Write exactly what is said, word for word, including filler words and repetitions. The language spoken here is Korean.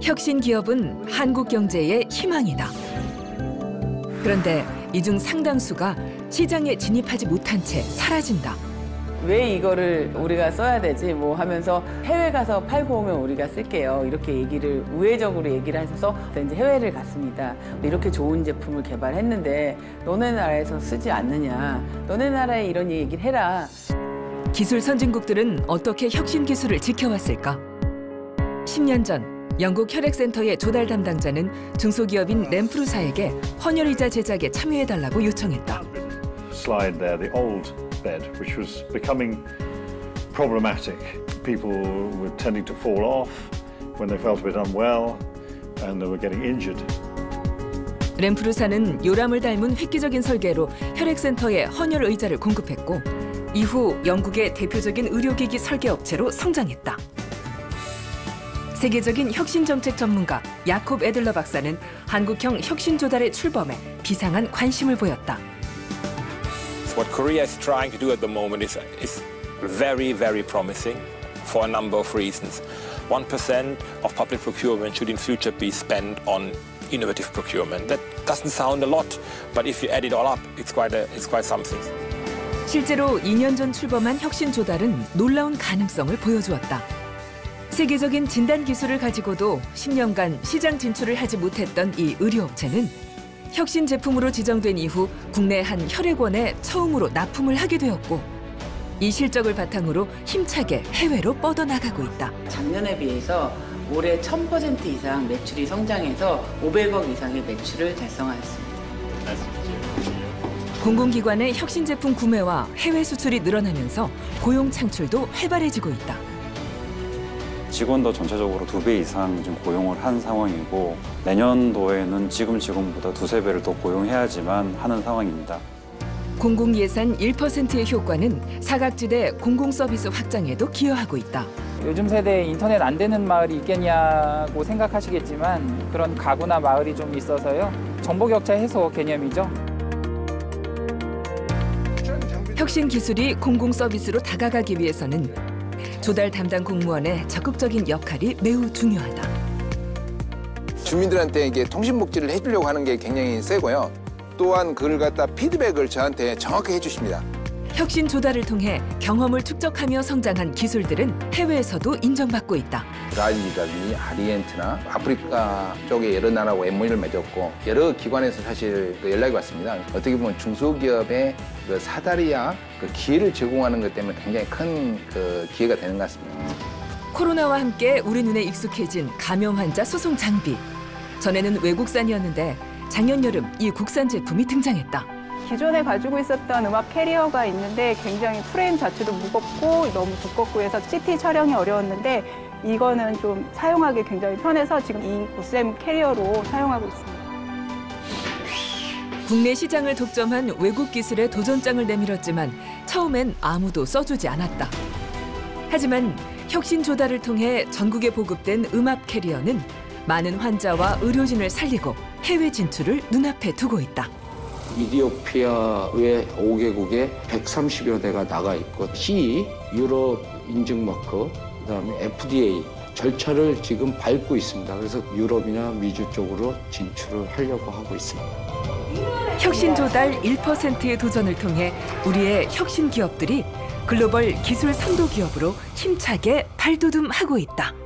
혁신 기업은 한국 경제의 희망이다. 그런데 이 중 상당수가 시장에 진입하지 못한 채 사라진다. 왜 이거를 우리가 써야 되지 뭐 하면서 해외 가서 팔고 오면 우리가 쓸게요. 이렇게 얘기를 우회적으로 얘기를 하셔서 이제 해외를 갔습니다. 이렇게 좋은 제품을 개발했는데 너네 나라에서 쓰지 않느냐. 너네 나라에 이런 얘기를 해라. 기술 선진국들은 어떻게 혁신 기술을 지켜왔을까? 십 년 전 영국 혈액센터의 조달 담당자는 중소기업인 램프루사에게 헌혈의자 제작에 참여해달라고 요청했다. Slide there, the old bed, which was becoming problematic. People were tending to fall off when they felt a bit unwell, and they were getting injured. 램프루사는 요람을 닮은 획기적인 설계로 혈액센터에 헌혈 의자를 공급했고 이후 영국의 대표적인 의료기기 설계 업체로 성장했다. 세계적인 혁신 정책 전문가 야콥 에들러 박사는 한국형 혁신 조달의 출범에 비상한 관심을 보였다. What Korea is trying to do at the moment is, is very, very promising for a number of reasons. one percent of public procurement should in future be spent on innovative procurement. That doesn't sound a lot, but if you add it all up, it's quite, a, it's quite something. 실제로 이 년 전 출범한 혁신 조달은 놀라운 가능성을 보여주었다. 세계적인 진단 기술을 가지고도 십 년간 시장 진출을 하지 못했던 이 의료업체는 혁신 제품으로 지정된 이후 국내 한 혈액원에 처음으로 납품을 하게 되었고 이 실적을 바탕으로 힘차게 해외로 뻗어나가고 있다. 작년에 비해서 올해 천 퍼센트 이상 매출이 성장해서 오백억 이상의 매출을 달성하였습니다. 공공기관의 혁신 제품 구매와 해외 수출이 늘어나면서 고용 창출도 활발해지고 있다. 직원도 전체적으로 두 배 이상 좀 고용을 한 상황이고 내년도에는 지금 직원보다 두세 배를 더 고용해야지만 하는 상황입니다. 공공예산 일 퍼센트의 효과는 사각지대 공공서비스 확장에도 기여하고 있다. 요즘 세대에 인터넷 안 되는 마을이 있겠냐고 생각하시겠지만 그런 가구나 마을이 좀 있어서요. 정보격차 해소 개념이죠. 혁신 기술이 공공서비스로 다가가기 위해서는 조달 담당 공무원의 적극적인 역할이 매우 중요하다. 주민들한테 이게 통신 복지를 해주려고 하는 게 굉장히 세고요. 또한 그걸 갖다 피드백을 저한테 정확히 해주십니다. 혁신 조달을 통해 경험을 축적하며 성장한 기술들은 해외에서도 인정받고 있다. 브라질이라든지 아르헨티나, 아프리카 쪽에 여러 나라하고 엠오유를 맺었고 여러 기관에서 사실 연락이 왔습니다. 어떻게 보면 중소기업의 그 사다리와 그 기회를 제공하는 것 때문에 굉장히 큰 그 기회가 되는 것 같습니다. 코로나와 함께 우리 눈에 익숙해진 감염 환자 수송 장비. 전에는 외국산이었는데 작년 여름 이 국산 제품이 등장했다. 기존에 가지고 있었던 음압 캐리어가 있는데 굉장히 프레임 자체도 무겁고 너무 두껍고 해서 씨티 촬영이 어려웠는데 이거는 좀 사용하기 굉장히 편해서 지금 이 고셈 캐리어로 사용하고 있습니다. 국내 시장을 독점한 외국 기술에 도전장을 내밀었지만 처음엔 아무도 써주지 않았다. 하지만 혁신 조달을 통해 전국에 보급된 음압 캐리어는 많은 환자와 의료진을 살리고 해외 진출을 눈앞에 두고 있다. 이디오피아 외 오 개국에 백삼십여 대가 나가 있고 씨이, 유럽 인증 마크, 그다음에 에프디에이 절차를 지금 밟고 있습니다. 그래서 유럽이나 미주 쪽으로 진출을 하려고 하고 있습니다. 혁신 조달 일 퍼센트의 도전을 통해 우리의 혁신 기업들이 글로벌 기술 선도 기업으로 힘차게 발돋움하고 있다.